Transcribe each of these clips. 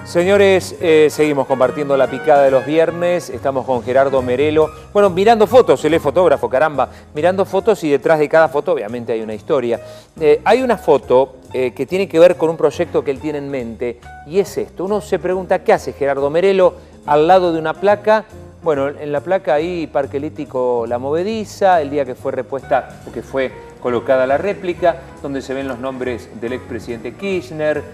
Señores, seguimos compartiendo la picada de los viernes, estamos con Gerardo Merelo, bueno, mirando fotos, él es fotógrafo, caramba, mirando fotos y detrás de cada foto obviamente hay una historia. Hay una foto que tiene que ver con un proyecto que él tiene en mente y es esto, uno se pregunta, ¿qué hace Gerardo Merelo al lado de una placa? Bueno, en la placa ahí Parque Elíptico La Movediza, el día que fue repuesta, o que fue colocada la réplica, donde se ven los nombres del expresidente Kirchner,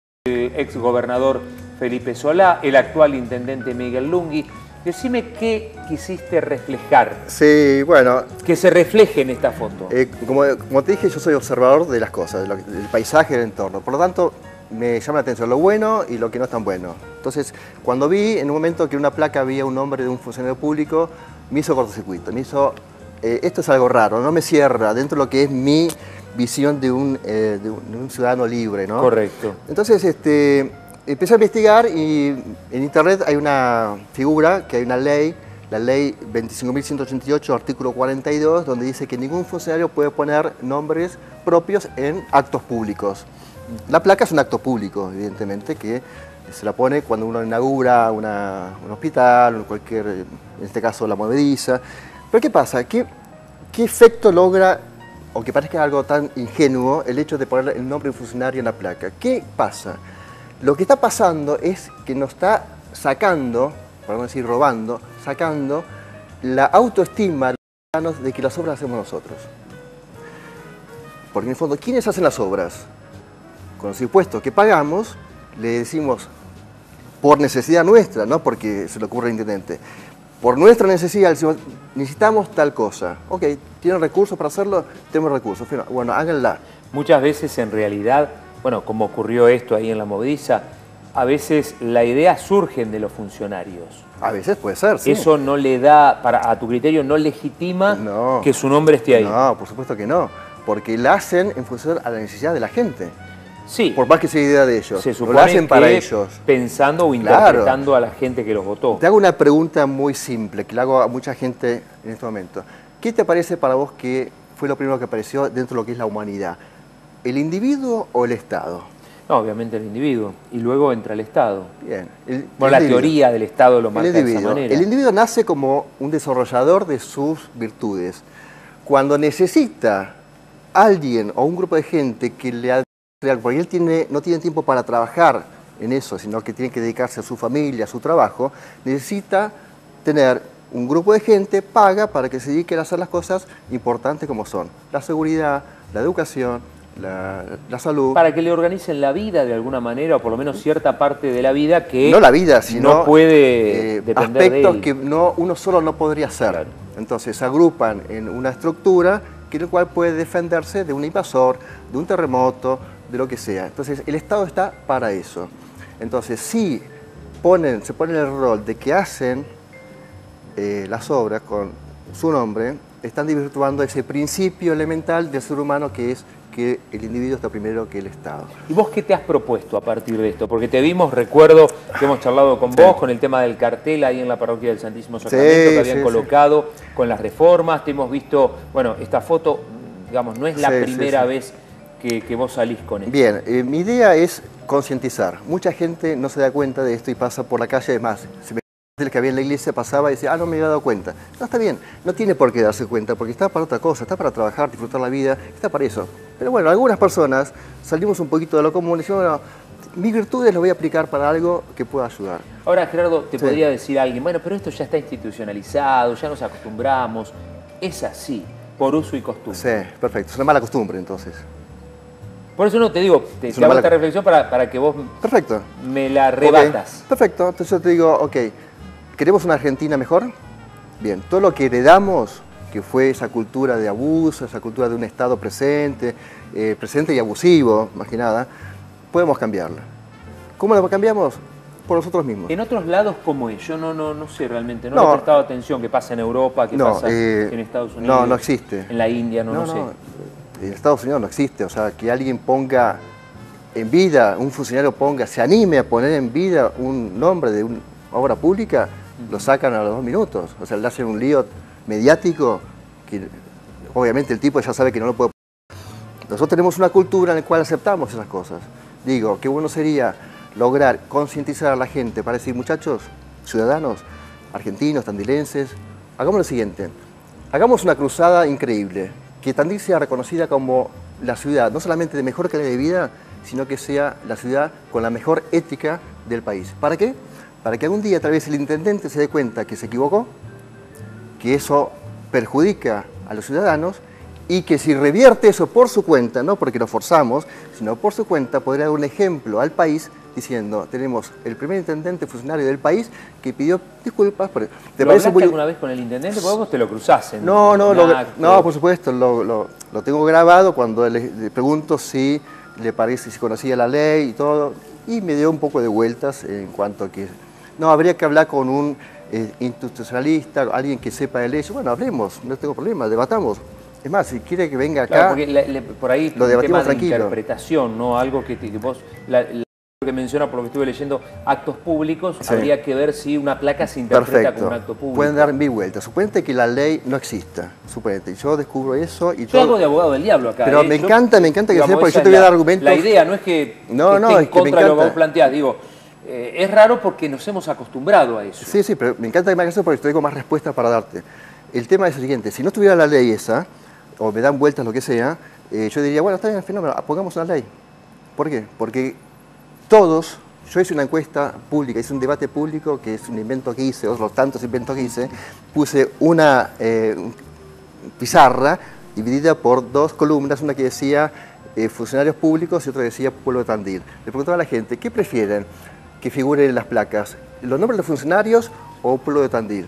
el exgobernador Felipe Solá, el actual intendente Miguel Lunghi. Decime qué quisiste reflejar. Sí, bueno. Que se refleje en esta foto. Como te dije, yo soy observador de las cosas, del paisaje, del entorno. Por lo tanto, me llama la atención lo bueno y lo que no es tan bueno. Entonces, cuando vi en un momento que en una placa había un nombre de un funcionario público, me hizo cortocircuito. Me hizo, esto es algo raro, no me cierra dentro de lo que es mi visión de un ciudadano libre, ¿no? Correcto. Entonces, empecé a investigar y en internet hay una figura, que hay una ley, la ley 25.188, artículo 42, donde dice que ningún funcionario puede poner nombres propios en actos públicos. La placa es un acto público, evidentemente, que se la pone cuando uno inaugura un hospital, cualquier, en este caso La Movediza. Pero ¿qué pasa? ¿Qué efecto logra, o que parezca algo tan ingenuo, el hecho de poner el nombre de un funcionario en la placa? ¿Qué pasa? Lo que está pasando es que nos está sacando, para no decir robando, sacando la autoestima de que las obras hacemos nosotros. Porque en el fondo, ¿quiénes hacen las obras? Con los impuestos que pagamos, le decimos, por necesidad nuestra, no porque se le ocurre al intendente, por nuestra necesidad, decimos, necesitamos tal cosa. Ok, ¿tienen recursos para hacerlo? Tenemos recursos. Bueno, háganla. Muchas veces en realidad, bueno, como ocurrió esto ahí en La Movediza, a veces la idea surgen de los funcionarios. A veces puede ser, sí. Eso no le da, a tu criterio, no legitima que su nombre esté ahí. No, por supuesto que no, porque la hacen en función a la necesidad de la gente. Sí. Por más que sea idea de ellos. Se supone lo hacen para ellos. Pensando o interpretando a la gente que los votó. Te hago una pregunta muy simple, que le hago a mucha gente en este momento. ¿Qué te parece para vos que fue lo primero que apareció dentro de lo que es la humanidad? ¿El individuo o el Estado? No, obviamente el individuo. Y luego entra el Estado. Bien. La teoría del Estado lo marca de esa manera. El individuo nace como un desarrollador de sus virtudes. Cuando necesita alguien o un grupo de gente que le porque él no tiene tiempo para trabajar en eso, sino que tiene que dedicarse a su familia, a su trabajo, necesita tener un grupo de gente paga para que se dediquen a hacer las cosas importantes como son la seguridad, la educación, la salud. Para que le organicen la vida de alguna manera, o por lo menos cierta parte de la vida que no la vida, sino no puede depender aspectos de él. Que uno solo no podría hacer. Claro. Entonces se agrupan en una estructura que el cual puede defenderse de un invasor, de un terremoto, de lo que sea. Entonces, el Estado está para eso. Entonces, si se ponen el rol de que hacen las obras con su nombre, están desvirtuando ese principio elemental del ser humano que es que el individuo está primero que el Estado. ¿Y vos qué te has propuesto a partir de esto? Porque te vimos, recuerdo que hemos charlado con vos, con el tema del cartel ahí en la parroquia del Santísimo Sacramento que habían colocado con las reformas. Te hemos visto, bueno, esta foto, digamos, no es la primera vez que vos salís con esto. Bien, mi idea es concientizar. Mucha gente no se da cuenta de esto y pasa por la calle, además, se me el que había en la iglesia pasaba y decía, no me había dado cuenta. No, está bien, no tiene por qué darse cuenta, porque está para otra cosa, está para trabajar, disfrutar la vida, está para eso. Pero bueno, algunas personas salimos un poquito de lo común y decimos, bueno, mis virtudes las voy a aplicar para algo que pueda ayudar. Ahora, Gerardo, te podría decir alguien, bueno, pero esto ya está institucionalizado, ya nos acostumbramos. Es así, por uso y costumbre. Sí, perfecto, es una mala costumbre entonces. Por eso no te digo, te hago esta reflexión para que vos me la rebatas. Okay. Perfecto, entonces yo te digo, ok, ¿queremos una Argentina mejor? Bien, todo lo que heredamos, que fue esa cultura de abuso, esa cultura de un Estado presente y abusivo, más que nada, podemos cambiarla. ¿Cómo la cambiamos? Por nosotros mismos. En otros lados, ¿cómo es? Yo no sé realmente, no he prestado atención qué pasa en Europa, qué pasa en Estados Unidos. No existe. En la India, no sé. En Estados Unidos no existe, o sea, que alguien ponga en vida, un funcionario se anime a poner en vida un nombre de una obra pública, lo sacan a los 2 minutos. O sea, le hacen un lío mediático que obviamente el tipo ya sabe que no lo puede. Nosotros tenemos una cultura en la cual aceptamos esas cosas. Digo, qué bueno sería lograr concientizar a la gente para decir, muchachos, ciudadanos, argentinos, tandilenses, hagamos lo siguiente, hagamos una cruzada increíble, que Tandil sea reconocida como la ciudad, no solamente de mejor calidad de vida, sino que sea la ciudad con la mejor ética del país. ¿Para qué? Para que algún día tal vez el intendente se dé cuenta que se equivocó, que eso perjudica a los ciudadanos y que si revierte eso por su cuenta, no porque lo forzamos, sino por su cuenta, podría dar un ejemplo al país diciendo, tenemos el primer intendente funcionario del país que pidió disculpas por eso. ¿Lo hablaste alguna vez con el intendente? Porque vos te lo cruzás en No, acto. por supuesto, lo tengo grabado cuando le pregunto si le parece, si conocía la ley y todo, y me dio un poco de vueltas en cuanto a que, no, habría que hablar con un institucionalista, alguien que sepa de leyes. Bueno, hablemos, no tengo problema, debatamos. Es más, si quiere que venga acá, claro, porque por ahí lo debatimos tema de tranquilo. interpretación, ¿no? Algo que vos... Lo que menciona, por lo que estuve leyendo, actos públicos, sí. Habría que ver si una placa se interpreta como un acto público. Pueden dar 1000 vueltas. Suponete que la ley no exista. Suponete. Yo descubro eso y yo todo. hago de abogado del diablo acá. Pero me encanta que digamos, sea, porque yo te voy a dar argumentos. La idea no es que esté en contra de lo que vos planteás. Digo, es raro porque nos hemos acostumbrado a eso. Sí, pero me encanta que me hagas eso porque tengo más respuestas para darte. El tema es el siguiente. Si no estuviera la ley esa, o me dan vueltas lo que sea, yo diría, bueno, está bien, fenómeno, pongamos una ley. ¿Por qué? Porque todos... Yo hice una encuesta pública, hice un debate público, que es un invento que hice, otros tantos inventos que hice. Puse una pizarra dividida por 2 columnas, una que decía funcionarios públicos y otra que decía pueblo de Tandil. Le preguntaba a la gente, ¿qué prefieren que figuren en las placas? ¿Los nombres de los funcionarios o pueblo de Tandil?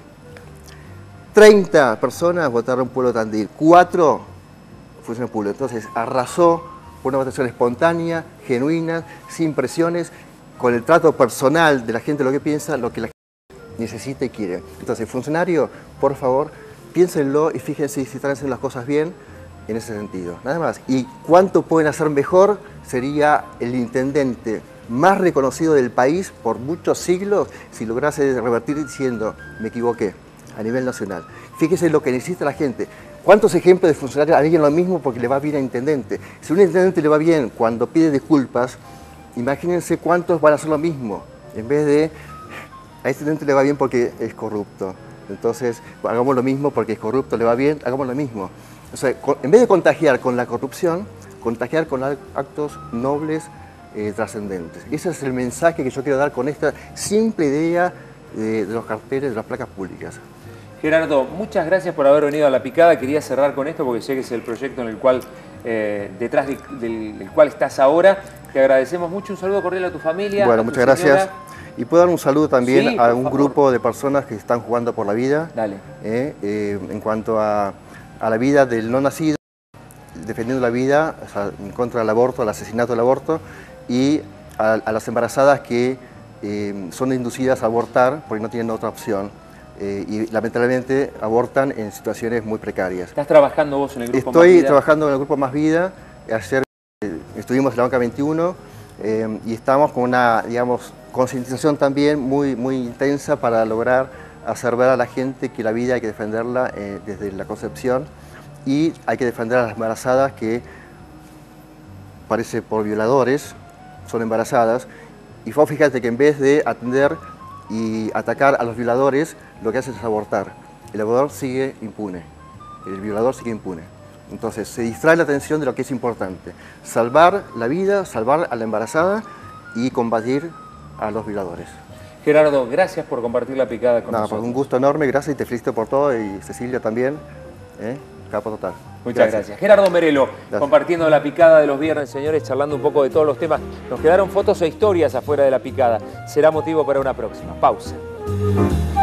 30 personas votaron pueblo de Tandil, 4 funcionarios públicos. Entonces arrasó por una votación espontánea, genuina, sin presiones, con el trato personal de la gente, lo que piensa, lo que la gente necesita y quiere. Entonces, funcionario, por favor, piénsenlo y fíjense si están haciendo las cosas bien en ese sentido. Nada más. Y cuánto pueden hacer mejor sería el intendente más reconocido del país por muchos siglos si lograse revertir diciendo, me equivoqué, a nivel nacional. Fíjese lo que necesita la gente. ¿Cuántos ejemplos de funcionarios harían lo mismo porque le va bien al intendente? Si a un intendente le va bien cuando pide disculpas, imagínense cuántos van a hacer lo mismo, en vez de a este intendente le va bien porque es corrupto. Entonces, hagamos lo mismo porque es corrupto, le va bien, hagamos lo mismo. O sea, en vez de contagiar con la corrupción, contagiar con actos nobles, trascendentes. Ese es el mensaje que yo quiero dar con esta simple idea de los carteles, de las placas públicas. Gerardo, muchas gracias por haber venido a La Picada. Quería cerrar con esto porque sé que es el proyecto en el cual, detrás del cual estás ahora. Te agradecemos mucho. Un saludo cordial a tu familia. Bueno, muchas gracias. Y puedo dar un saludo también sí, a un grupo de personas que están jugando por la vida. Dale. En cuanto a la vida del no nacido, defendiendo la vida, o sea, en contra del aborto, del asesinato del aborto, y a las embarazadas que son inducidas a abortar porque no tienen otra opción. Y lamentablemente abortan en situaciones muy precarias. ¿Estás trabajando vos en el grupo Estoy Más Vida? trabajando en el grupo Más Vida. Ayer estuvimos en la banca 21 y estamos con una, digamos, concientización también muy intensa para lograr hacer ver a la gente que la vida hay que defenderla desde la concepción y hay que defender a las embarazadas que parece por violadores son embarazadas. Y vos fíjate que en vez de atender y atacar a los violadores, lo que hace es abortar. El abortador sigue impune, el violador sigue impune. Entonces se distrae la atención de lo que es importante. Salvar la vida, salvar a la embarazada y combatir a los violadores. Gerardo, gracias por compartir La Picada con nosotros. Un gusto enorme, gracias y te felicito por todo y Cecilia también, capo total. Muchas gracias. Gerardo Merelo, compartiendo La Picada de los viernes, señores, charlando un poco de todos los temas. Nos quedaron fotos e historias afuera de La Picada. Será motivo para una próxima. Pausa.